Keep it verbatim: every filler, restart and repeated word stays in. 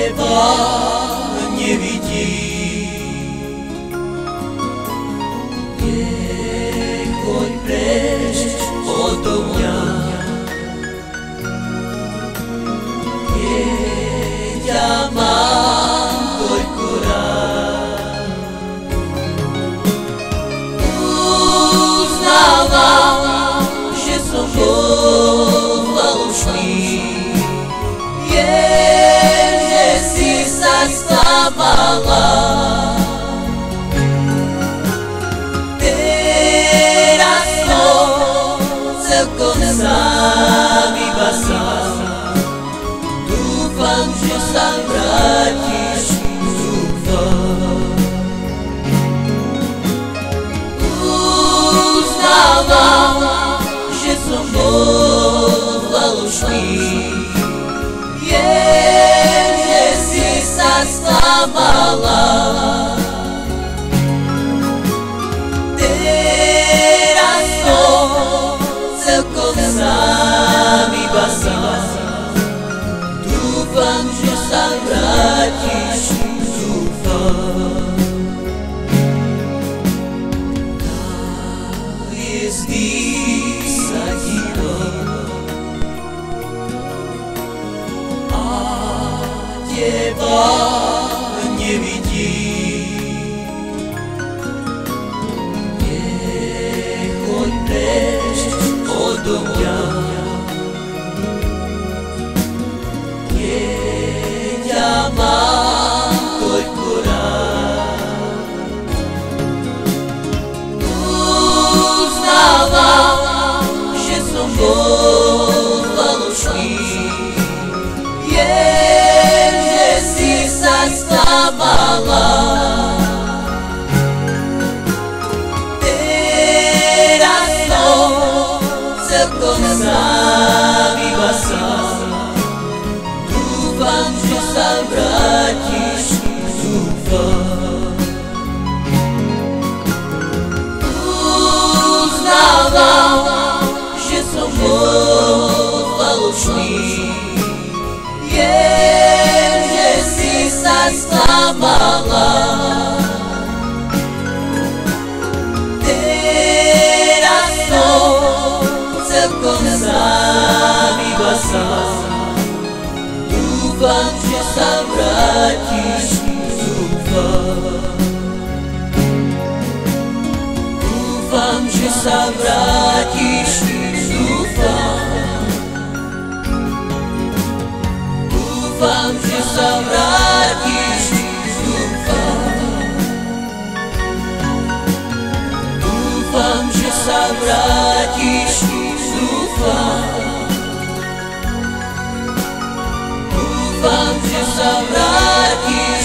teba nevidí. Nechoď preč odo mňa, keď ťa mám toľko rád. Uznávam, že som bol falošný, viem, že si sa sklamala. Teraz som celkom sám, iba sám. Dúfam, že sa vrátiš, dúfam. Uznávam, že som bol falošný, viem, že si sa sklamala. Teraz som celkom sám, iba sám. Dúfam, že sa vrátiš, dúfam. Na hviezdy sa dívam a teba nevidí. Nechoď preč odo mňa, keď ťa mám toľko rád. Uznávam, že som bol falošný, viem, že si sa sklamala. Teraz som celkom sám, iba sám. Dúfam, že sa vrátiš, dúfam. Uznávam, že som bol falošný, viem, že si sa sklamala. Teraz som celkom sám, iba sám. Dúfam, že sa vrátiš, dúfam. Dúfam, že sa vrátiš, dúfam. Dúfam, že sa vrátiš, dúfam. Dúfam, že sa vrátiš, dúfam. Dúfam, že sa vrátiš.